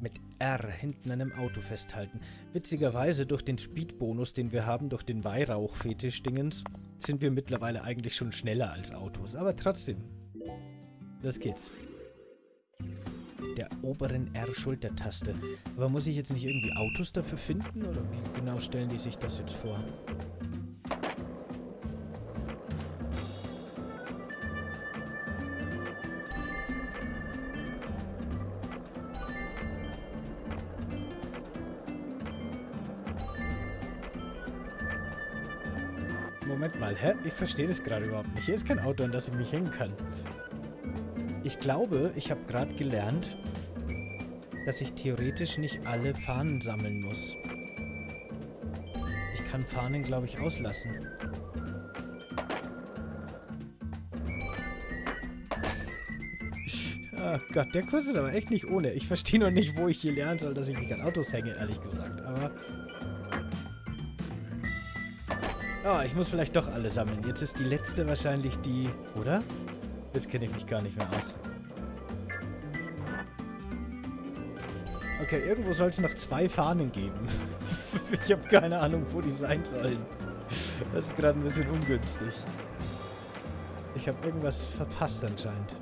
Mit R hinten an einem Auto festhalten. Witzigerweise, durch den Speed-Bonus, den wir haben, durch den Weihrauch-Fetisch-Dingens, sind wir mittlerweile eigentlich schon schneller als Autos. Aber trotzdem. Los geht's. Der oberen R-Schultertaste. Aber muss ich jetzt nicht irgendwie Autos dafür finden? Oder wie genau stellen die sich das jetzt vor? Moment mal, hä? Ich verstehe das gerade überhaupt nicht. Hier ist kein Auto, an das ich mich hängen kann. Ich glaube, ich habe gerade gelernt, dass ich theoretisch nicht alle Fahnen sammeln muss. Ich kann Fahnen, glaube ich, auslassen. Oh Gott, der Kurs ist aber echt nicht ohne. Ich verstehe noch nicht, wo ich hier lernen soll, dass ich mich an Autos hänge, ehrlich gesagt. Aber... Oh, ich muss vielleicht doch alle sammeln. Jetzt ist die letzte wahrscheinlich die... Oder? Jetzt kenne ich mich gar nicht mehr aus. Okay, irgendwo soll es noch 2 Fahnen geben. Ich habe keine Ahnung, wo die sein sollen. Das ist gerade ein bisschen ungünstig. Ich habe irgendwas verpasst anscheinend.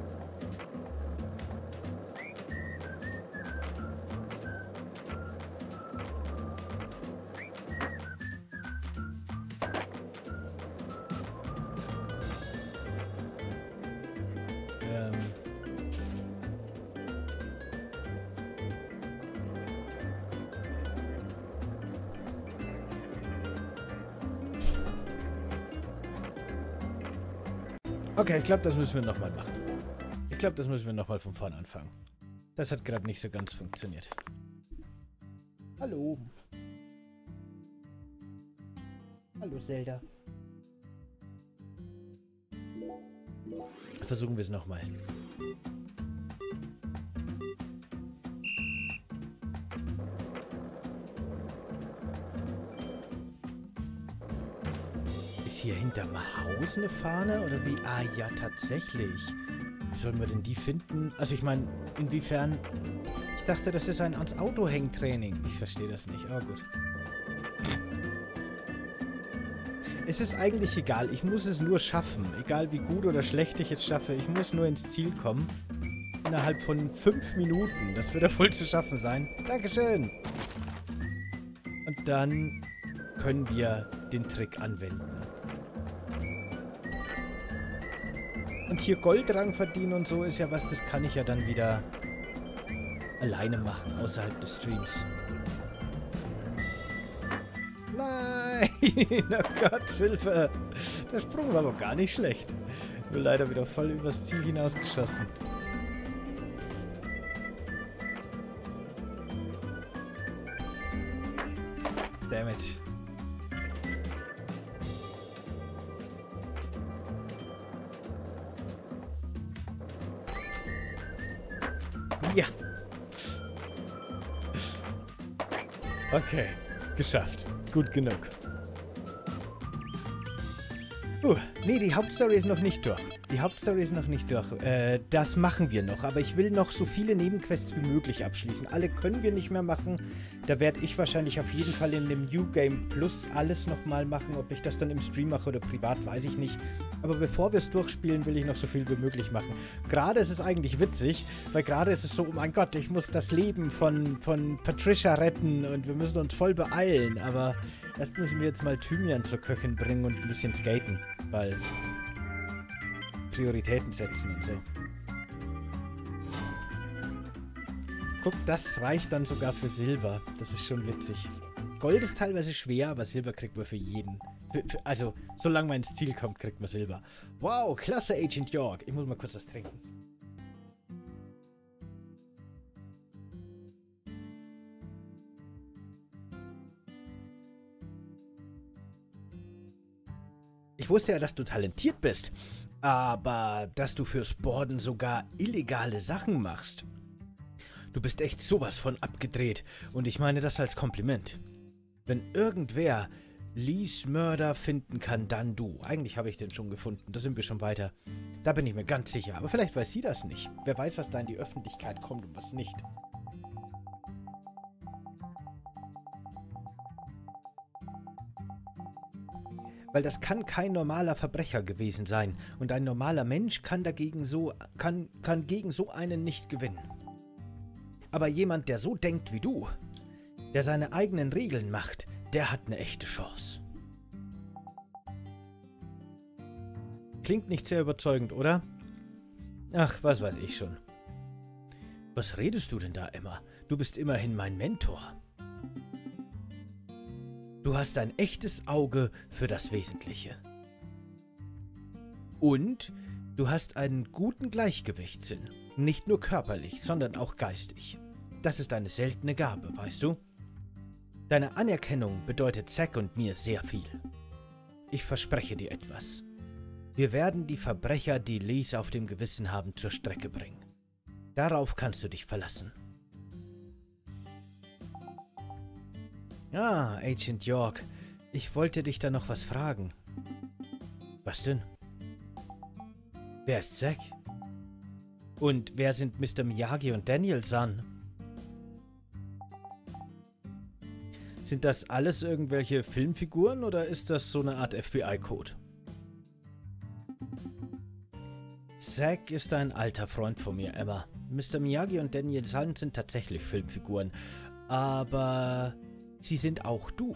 Okay, ich glaube, das müssen wir nochmal machen. Ich glaube, das müssen wir nochmal von vorn anfangen. Das hat gerade nicht so ganz funktioniert. Hallo. Hallo, Zelda. Versuchen wir es nochmal. Ist hier hinterm Haus eine Fahne? Oder wie? Ah, ja, tatsächlich. Wie sollen wir denn die finden? Also ich meine, inwiefern... Ich dachte, das ist ein ans Auto hängen Training. Ich verstehe das nicht, aber gut. Es ist eigentlich egal. Ich muss es nur schaffen. Egal wie gut oder schlecht ich es schaffe. Ich muss nur ins Ziel kommen. Innerhalb von 5 Minuten. Das wird ja voll zu schaffen sein. Dankeschön. Und dann können wir den Trick anwenden. Und hier Goldrang verdienen und so ist ja was, das kann ich ja dann wieder alleine machen, außerhalb des Streams. Nein! Oh Gott, Hilfe! Der Sprung war aber gar nicht schlecht. Nur leider wieder voll übers Ziel hinausgeschossen. Damn it. Ja. Okay, geschafft. Gut genug. Nee, die Hauptstory ist noch nicht durch. Die Hauptstory ist noch nicht durch. Das machen wir noch. Aber ich will noch so viele Nebenquests wie möglich abschließen. Alle können wir nicht mehr machen. Da werde ich wahrscheinlich auf jeden Fall in dem New Game Plus alles nochmal machen. Ob ich das dann im Stream mache oder privat, weiß ich nicht. Aber bevor wir es durchspielen, will ich noch so viel wie möglich machen. Gerade ist es eigentlich witzig, weil gerade ist es so, oh mein Gott, ich muss das Leben von Patricia retten und wir müssen uns voll beeilen. Aber erst müssen wir jetzt mal Thymian zur Köchin bringen und ein bisschen skaten, weil Prioritäten setzen und so. Guck, das reicht dann sogar für Silber. Das ist schon witzig. Gold ist teilweise schwer, aber Silber kriegt man für jeden. Also, solange man ins Ziel kommt, kriegt man Silber. Wow, klasse, Agent York. Ich muss mal kurz was trinken. Ich wusste ja, dass du talentiert bist. Aber dass du fürs Borden sogar illegale Sachen machst. Du bist echt sowas von abgedreht. Und ich meine das als Kompliment. Wenn irgendwer Lees Mörder finden kann, dann du. Eigentlich habe ich den schon gefunden. Da sind wir schon weiter. Da bin ich mir ganz sicher. Aber vielleicht weiß sie das nicht. Wer weiß, was da in die Öffentlichkeit kommt und was nicht. Weil das kann kein normaler Verbrecher gewesen sein. Und ein normaler Mensch kann gegen so einen nicht gewinnen. Aber jemand, der so denkt wie du, der seine eigenen Regeln macht, der hat eine echte Chance. Klingt nicht sehr überzeugend, oder? Ach, was weiß ich schon. Was redest du denn da immer? Du bist immerhin mein Mentor. Du hast ein echtes Auge für das Wesentliche. Und du hast einen guten Gleichgewichtssinn. Nicht nur körperlich, sondern auch geistig. Das ist eine seltene Gabe, weißt du? Deine Anerkennung bedeutet Zack und mir sehr viel. Ich verspreche dir etwas. Wir werden die Verbrecher, die Lees auf dem Gewissen haben, zur Strecke bringen. Darauf kannst du dich verlassen. Ah, Agent York, ich wollte dich da noch was fragen. Was denn? Wer ist Zack? Und wer sind Mr. Miyagi und Daniel-san? Sind das alles irgendwelche Filmfiguren oder ist das so eine Art FBI-Code? Zack ist ein alter Freund von mir, Emma. Mr. Miyagi und Daniel-san sind tatsächlich Filmfiguren, aber sie sind auch du.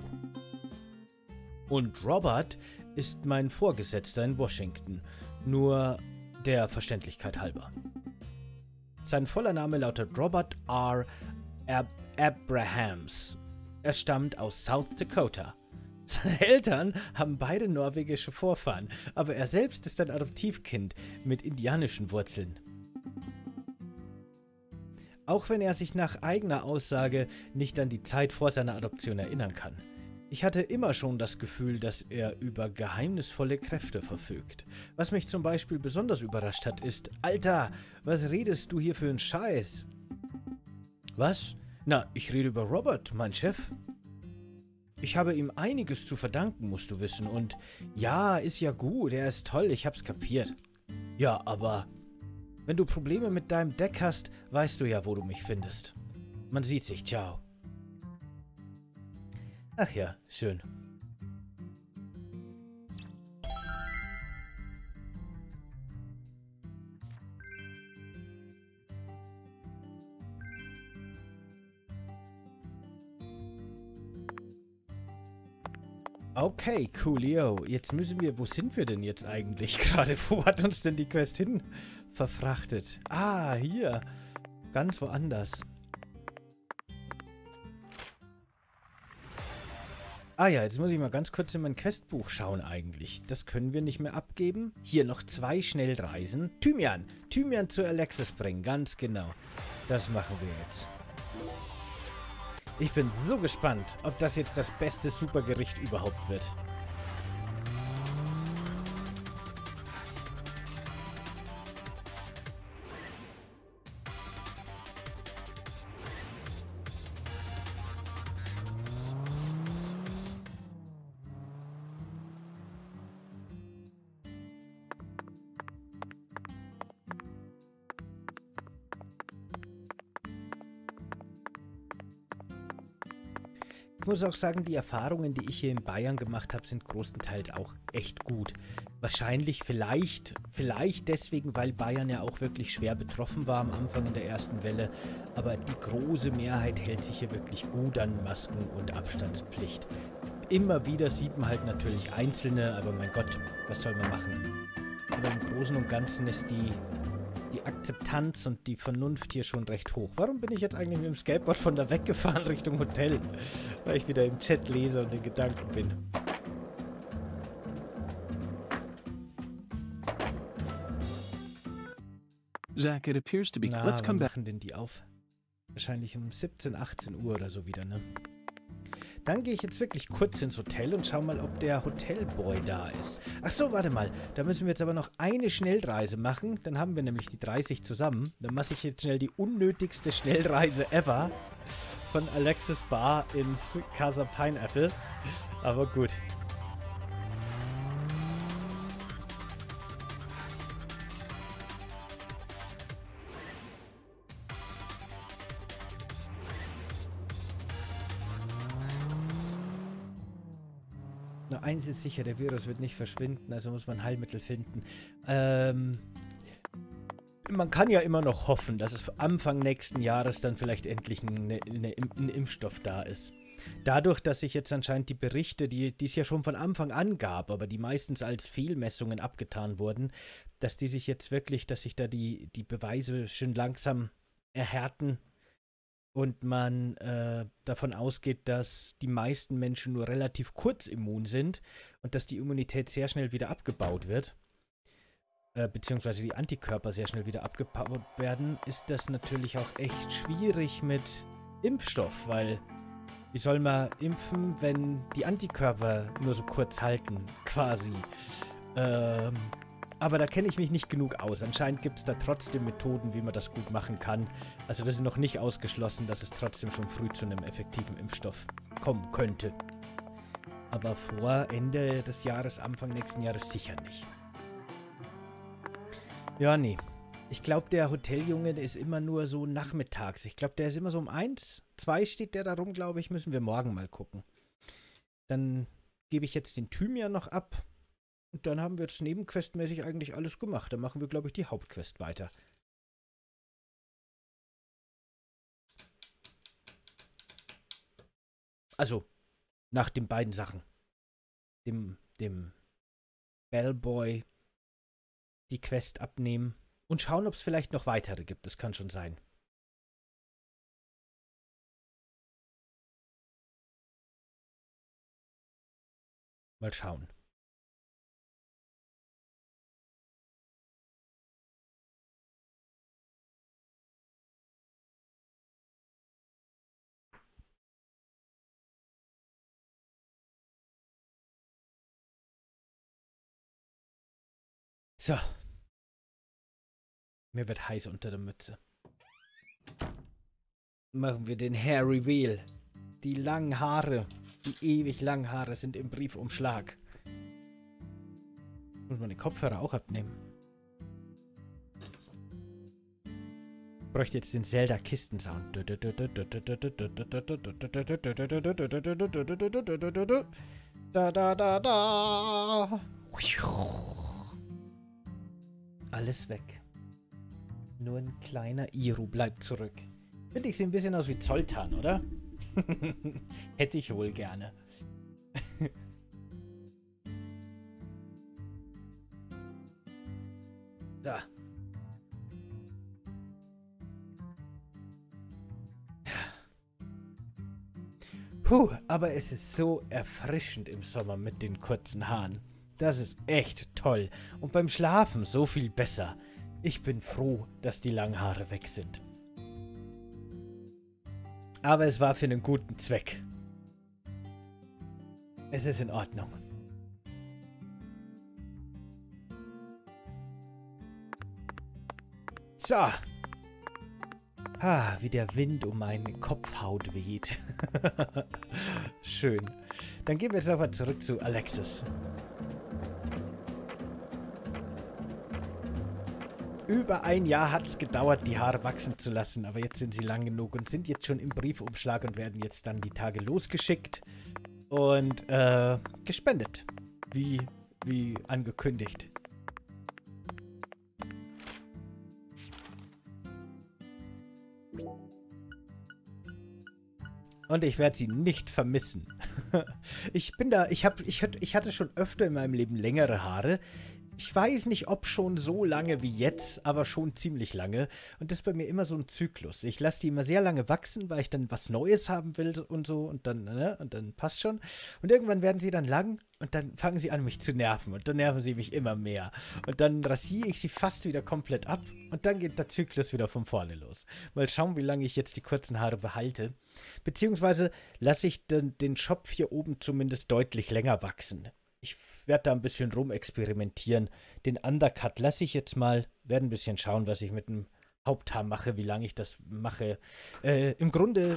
Und Robert ist mein Vorgesetzter in Washington, nur der Verständlichkeit halber. Sein voller Name lautet Robert R. Abrahams. Er stammt aus South Dakota. Seine Eltern haben beide norwegische Vorfahren, aber er selbst ist ein Adoptivkind mit indianischen Wurzeln. Auch wenn er sich nach eigener Aussage nicht an die Zeit vor seiner Adoption erinnern kann. Ich hatte immer schon das Gefühl, dass er über geheimnisvolle Kräfte verfügt. Was mich zum Beispiel besonders überrascht hat, ist: Alter, was redest du hier für einen Scheiß? Was? Na, ich rede über Robert, mein Chef. Ich habe ihm einiges zu verdanken, musst du wissen. Und ja, ist ja gut, er ist toll, ich hab's kapiert. Ja, aber wenn du Probleme mit deinem Deck hast, weißt du ja, wo du mich findest. Man sieht sich, ciao. Ach ja, schön. Okay, coolio. Jetzt müssen wir... Wo sind wir denn jetzt eigentlich gerade? Wo hat uns denn die Quest hin verfrachtet? Ah, hier. Ganz woanders. Ah ja, jetzt muss ich mal ganz kurz in mein Questbuch schauen eigentlich. Das können wir nicht mehr abgeben. Hier noch 2 Schnellreisen. Thymian. Thymian zu Alexis bringen, ganz genau. Das machen wir jetzt. Ich bin so gespannt, ob das jetzt das beste Supergericht überhaupt wird. Ich muss auch sagen, die Erfahrungen, die ich hier in Bayern gemacht habe, sind größtenteils auch echt gut. Wahrscheinlich, vielleicht deswegen, weil Bayern ja auch wirklich schwer betroffen war am Anfang in der ersten Welle. Aber die große Mehrheit hält sich hier wirklich gut an Masken- und Abstandspflicht. Immer wieder sieht man halt natürlich Einzelne, aber mein Gott, was soll man machen? Aber im Großen und Ganzen ist die Akzeptanz und die Vernunft hier schon recht hoch. Warum bin ich jetzt eigentlich mit dem Skateboard von da weggefahren Richtung Hotel? Weil ich wieder im Chat lese und in Gedanken bin. Zack, it appears to be... Na, Let's come wann back. machen denn die auf? Wahrscheinlich um 17, 18 Uhr oder so wieder, ne? Dann gehe ich jetzt wirklich kurz ins Hotel und schau mal, ob der Hotelboy da ist. Ach so, warte mal. Da müssen wir jetzt aber noch eine Schnellreise machen. Dann haben wir nämlich die 30 zusammen. Dann mache ich jetzt schnell die unnötigste Schnellreise ever von Alexis Bar ins Casa Pineapple. Aber gut. Na, eins ist sicher, der Virus wird nicht verschwinden, also muss man Heilmittel finden. Man kann ja immer noch hoffen, dass es Anfang nächsten Jahres dann vielleicht endlich ein Impfstoff da ist. Dadurch, dass sich jetzt anscheinend die Berichte, die es ja schon von Anfang an gab, aber die meistens als Fehlmessungen abgetan wurden, dass die sich jetzt wirklich, dass sich da die Beweise schön langsam erhärten und man davon ausgeht, dass die meisten Menschen nur relativ kurz immun sind und dass die Immunität sehr schnell wieder abgebaut wird, beziehungsweise die Antikörper sehr schnell wieder abgebaut werden, ist das natürlich auch echt schwierig mit Impfstoff, weil wie soll man impfen, wenn die Antikörper nur so kurz halten, quasi. Aber da kenne ich mich nicht genug aus. Anscheinend gibt es da trotzdem Methoden, wie man das gut machen kann. Also das ist noch nicht ausgeschlossen, dass es trotzdem schon früh zu einem effektiven Impfstoff kommen könnte. Aber vor Ende des Jahres, Anfang nächsten Jahres sicher nicht. Ja, nee. Ich glaube, der Hoteljunge, der ist immer nur so nachmittags. Ich glaube, der ist immer so um 1, 2 steht der da rum, glaube ich. Müssen wir morgen mal gucken. Dann gebe ich jetzt den Thymian noch ab. Und dann haben wir jetzt nebenquestmäßig eigentlich alles gemacht. Dann machen wir, glaube ich, die Hauptquest weiter. Also, nach den beiden Sachen. Dem Bellboy die Quest abnehmen und schauen, ob es vielleicht noch weitere gibt. Das kann schon sein. Mal schauen. So. Mir wird heiß unter der Mütze. Machen wir den Hair Reveal. Die langen Haare, die ewig langen Haare sind im Briefumschlag. Muss man den Kopfhörer auch abnehmen. Ich bräuchte jetzt den Zelda-Kisten-Sound. Da, da, da, da. Alles weg. Nur ein kleiner Iru bleibt zurück. Finde ich, sieht ein bisschen aus wie Zoltan, oder? Hätte ich wohl gerne. Da. Puh, aber es ist so erfrischend im Sommer mit den kurzen Haaren. Das ist echt toll. Und beim Schlafen so viel besser. Ich bin froh, dass die langen Haare weg sind. Aber es war für einen guten Zweck. Es ist in Ordnung. So. Ah, wie der Wind um meine Kopfhaut weht. Schön. Dann gehen wir jetzt aber zurück zu Alexis. Über ein Jahr hat es gedauert, die Haare wachsen zu lassen, aber jetzt sind sie lang genug und sind jetzt schon im Briefumschlag und werden jetzt dann die Tage losgeschickt und gespendet, wie angekündigt. Und ich werde sie nicht vermissen. Ich hatte schon öfter in meinem Leben längere Haare. Ich weiß nicht, ob schon so lange wie jetzt, aber schon ziemlich lange. Und das ist bei mir immer so ein Zyklus. Ich lasse die immer sehr lange wachsen, weil ich dann was Neues haben will und so. Und dann passt schon. Und irgendwann werden sie dann lang und dann fangen sie an, mich zu nerven. Und dann nerven sie mich immer mehr. Und dann rasiere ich sie fast wieder komplett ab. Und dann geht der Zyklus wieder von vorne los. Mal schauen, wie lange ich jetzt die kurzen Haare behalte. Beziehungsweise lasse ich den Schopf hier oben zumindest deutlich länger wachsen. Ich werde da ein bisschen rumexperimentieren. Den Undercut lasse ich jetzt mal. Werde ein bisschen schauen, was ich mit dem Haupthaar mache, wie lange ich das mache. Im Grunde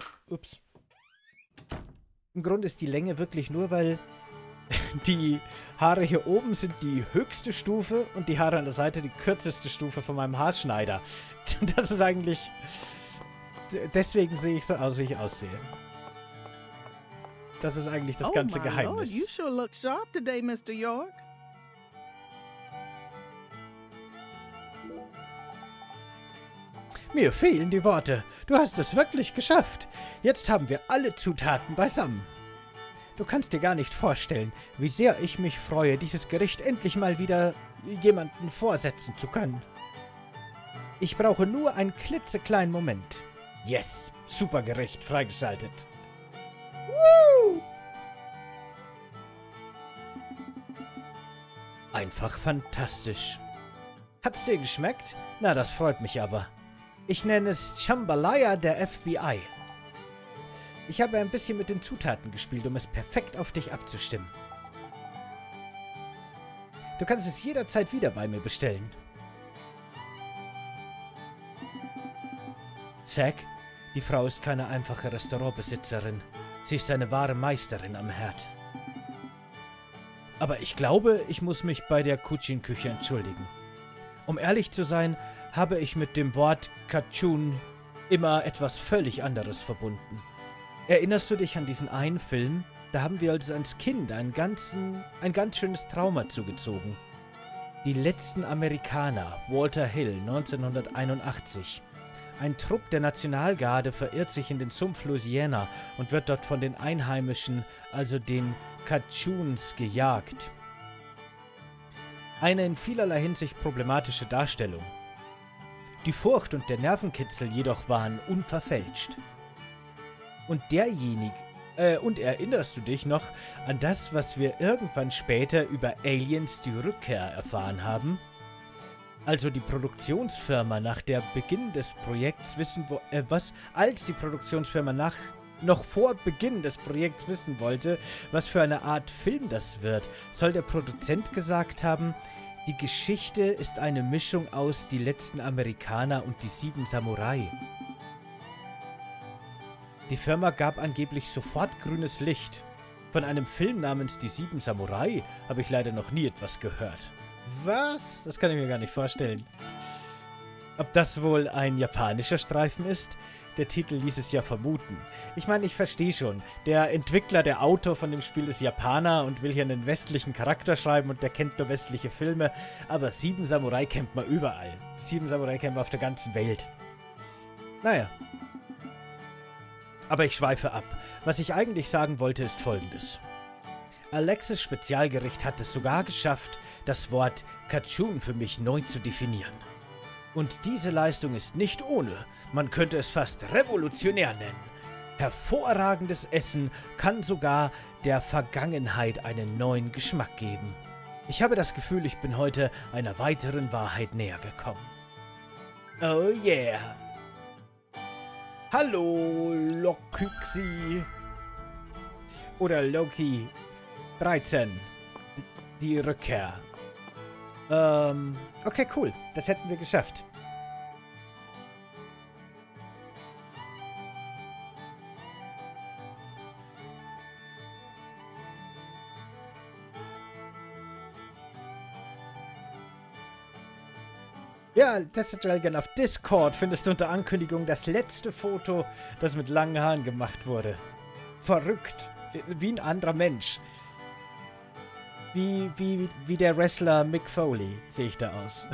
ist die Länge wirklich nur, weil die Haare hier oben sind die höchste Stufe und die Haare an der Seite die kürzeste Stufe von meinem Haarschneider. Das ist eigentlich... Deswegen sehe ich so aus, wie ich aussehe. Das ist eigentlich das Oh ganze my lord, Geheimnis. you sure look sharp today, Mr. York. Mir fehlen die Worte. Du hast es wirklich geschafft. Jetzt haben wir alle Zutaten beisammen. Du kannst dir gar nicht vorstellen, wie sehr ich mich freue, dieses Gericht endlich mal wieder jemanden vorsetzen zu können. Ich brauche nur einen klitzekleinen Moment. Yes, super Gericht freigeschaltet. Woo! Einfach fantastisch. Hat's dir geschmeckt? Na, das freut mich aber. Ich nenne es Jambalaya der FBI. Ich habe ein bisschen mit den Zutaten gespielt, um es perfekt auf dich abzustimmen. Du kannst es jederzeit wieder bei mir bestellen. Zack, die Frau ist keine einfache Restaurantbesitzerin. Sie ist eine wahre Meisterin am Herd. Aber ich glaube, ich muss mich bei der Kuchin-Küche entschuldigen. Um ehrlich zu sein, habe ich mit dem Wort Kachun immer etwas völlig anderes verbunden. Erinnerst du dich an diesen einen Film? Da haben wir uns als Kind ein ganz schönes Trauma zugezogen. Die letzten Amerikaner, Walter Hill, 1981. Ein Trupp der Nationalgarde verirrt sich in den Sumpf Louisiana und wird dort von den Einheimischen, also den Kachuns, gejagt. Eine in vielerlei Hinsicht problematische Darstellung. Die Furcht und der Nervenkitzel jedoch waren unverfälscht. Und erinnerst du dich noch an das, was wir irgendwann später über Aliens die Rückkehr erfahren haben? Also die Produktionsfirma nach der Beginn des Projekts als die Produktionsfirma noch vor Beginn des Projekts wissen wollte, was für eine Art Film das wird, soll der Produzent gesagt haben, die Geschichte ist eine Mischung aus Die letzten Amerikaner und Die 7 Samurai. Die Firma gab angeblich sofort grünes Licht. Von einem Film namens Die 7 Samurai habe ich leider noch nie etwas gehört. Was? Das kann ich mir gar nicht vorstellen. Ob das wohl ein japanischer Streifen ist? Der Titel ließ es ja vermuten. Ich meine, ich verstehe schon. Der Entwickler, der Autor von dem Spiel ist Japaner und will hier einen westlichen Charakter schreiben und der kennt nur westliche Filme. Aber 7 Samurai kennt man überall. 7 Samurai kennt man auf der ganzen Welt. Naja. Aber ich schweife ab. Was ich eigentlich sagen wollte, ist Folgendes. Alexis Spezialgericht hat es sogar geschafft, das Wort Kachun für mich neu zu definieren. Und diese Leistung ist nicht ohne, man könnte es fast revolutionär nennen. Hervorragendes Essen kann sogar der Vergangenheit einen neuen Geschmack geben. Ich habe das Gefühl, ich bin heute einer weiteren Wahrheit näher gekommen. Oh yeah! Hallo, Lokyxi. Oder Loki 13. Die Rückkehr. Okay, cool. Das hätten wir geschafft. Ja, Desert Dragon auf Discord findest du unter Ankündigung das letzte Foto, das mit langen Haaren gemacht wurde. Verrückt. Wie ein anderer Mensch. Wie der Wrestler Mick Foley sehe ich da aus.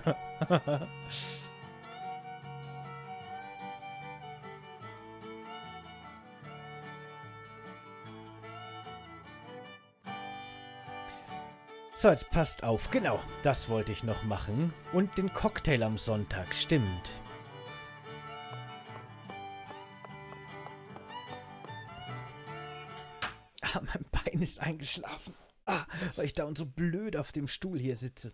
So, jetzt passt auf. Genau, das wollte ich noch machen. Und den Cocktail am Sonntag, stimmt. Ah, mein Bein ist eingeschlafen. Ah, weil ich da und so blöd auf dem Stuhl hier sitze.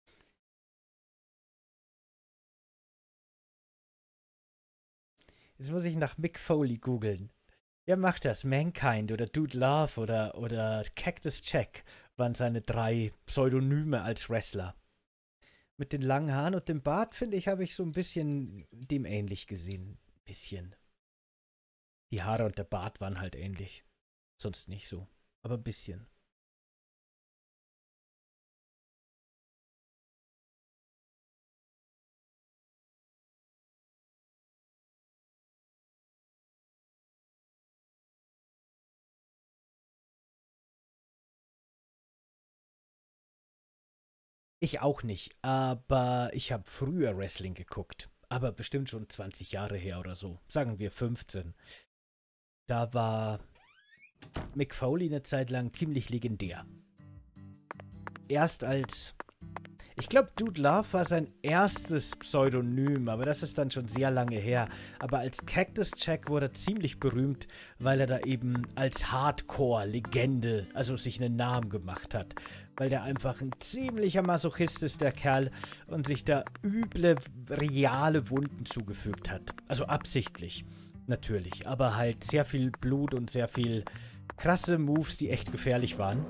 Jetzt muss ich nach Mick Foley googeln. Wer macht das? Mankind oder Dude Love oder Cactus Jack waren seine 3 Pseudonyme als Wrestler. Mit den langen Haaren und dem Bart, finde ich, habe ich so ein bisschen dem ähnlich gesehen. Ein bisschen. Die Haare und der Bart waren halt ähnlich. Sonst nicht so. Aber ein bisschen. Ich auch nicht, aber ich habe früher Wrestling geguckt. Aber bestimmt schon 20 Jahre her oder so. Sagen wir 15. Da war Mick Foley eine Zeit lang ziemlich legendär. Erst als... Ich glaube, Dude Love war sein erstes Pseudonym, aber das ist dann schon sehr lange her. Aber als Cactus Jack wurde er ziemlich berühmt, weil er da eben als Hardcore-Legende, also sich einen Namen gemacht hat. Weil der einfach ein ziemlicher Masochist ist, der Kerl, und sich da üble, reale Wunden zugefügt hat. Also absichtlich, natürlich. Aber halt sehr viel Blut und sehr viel krasse Moves, die echt gefährlich waren.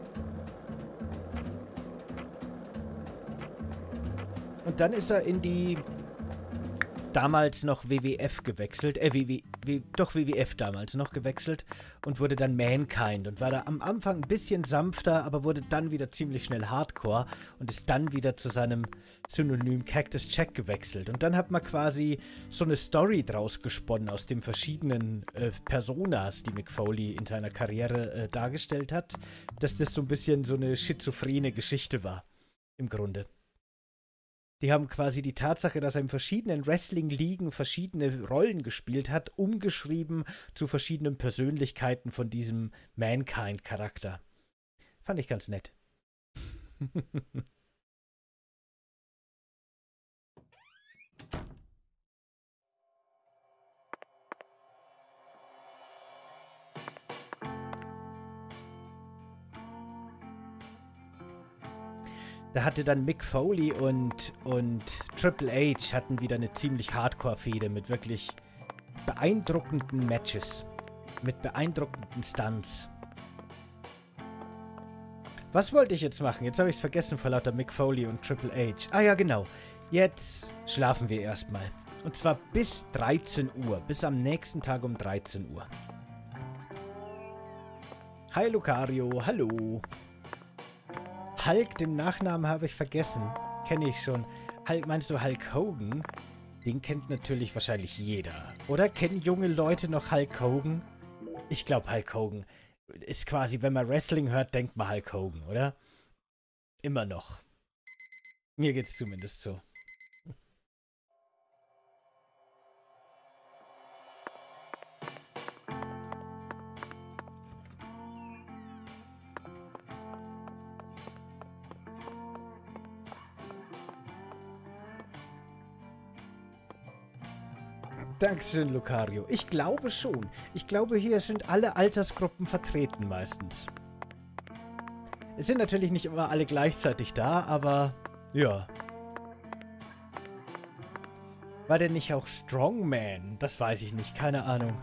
Und dann ist er in die damals noch WWF gewechselt, WWF damals noch gewechselt und wurde dann Mankind und war da am Anfang ein bisschen sanfter, aber wurde dann wieder ziemlich schnell Hardcore und ist dann wieder zu seinem Synonym Cactus Jack gewechselt. Und dann hat man quasi so eine Story draus gesponnen aus den verschiedenen Personas, die Mick Foley in seiner Karriere dargestellt hat, dass das so ein bisschen so eine schizophrene Geschichte war, im Grunde. Die haben quasi die Tatsache, dass er in verschiedenen Wrestling-Ligen verschiedene Rollen gespielt hat, umgeschrieben zu verschiedenen Persönlichkeiten von diesem Mankind-Charakter. Fand ich ganz nett. Da hatte dann Mick Foley und Triple H hatten wieder eine ziemlich Hardcore-Fehde mit wirklich beeindruckenden Matches. Mit beeindruckenden Stunts. Was wollte ich jetzt machen? Jetzt habe ich es vergessen vor lauter Mick Foley und Triple H. Ah ja, genau. Jetzt schlafen wir erstmal. Und zwar bis 13 Uhr. Bis am nächsten Tag um 13 Uhr. Hi Lucario, hallo. Hulk, den Nachnamen habe ich vergessen. Kenne ich schon. Hulk, meinst du Hulk Hogan? Den kennt natürlich wahrscheinlich jeder. Oder kennen junge Leute noch Hulk Hogan? Ich glaube, Hulk Hogan ist quasi, wenn man Wrestling hört, denkt man Hulk Hogan, oder? Immer noch. Mir geht's zumindest so. Dankeschön, Lucario. Ich glaube schon. Ich glaube, hier sind alle Altersgruppen vertreten meistens. Es sind natürlich nicht immer alle gleichzeitig da, aber ja. War der nicht auch Strongman? Das weiß ich nicht. Keine Ahnung.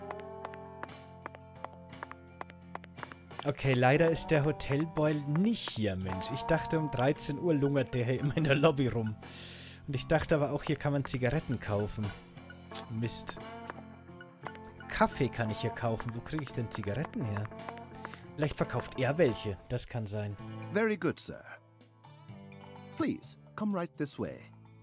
Okay, leider ist der Hotelboy nicht hier, Mensch. Ich dachte, um 13 Uhr lungert der hier immer in der Lobby rum. Und ich dachte aber auch, hier kann man Zigaretten kaufen. Mist. Kaffee kann ich hier kaufen. Wo kriege ich denn Zigaretten her? Vielleicht verkauft er welche. Das kann sein. Very good, sir. Please, come right this way.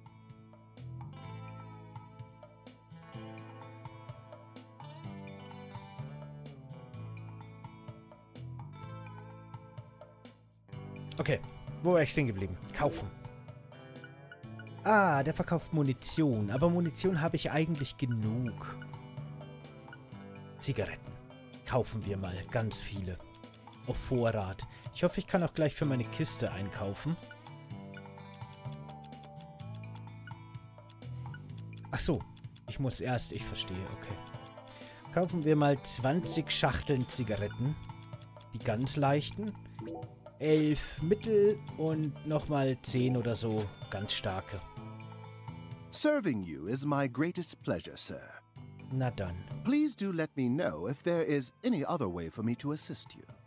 Okay, wo war ich stehen geblieben? Kaufen. Ah, der verkauft Munition. Aber Munition habe ich eigentlich genug. Zigaretten. Kaufen wir mal. Ganz viele. Auf Vorrat. Ich hoffe, ich kann auch gleich für meine Kiste einkaufen. Ach so. Ich muss erst... Ich verstehe. Okay. Kaufen wir mal 20 Schachteln Zigaretten. Die ganz leichten. 11 mittel und nochmal 10 oder so ganz starke. Serving you is my greatest pleasure, sir. Na dann. Please do let me know if there is any other way for me to assist you.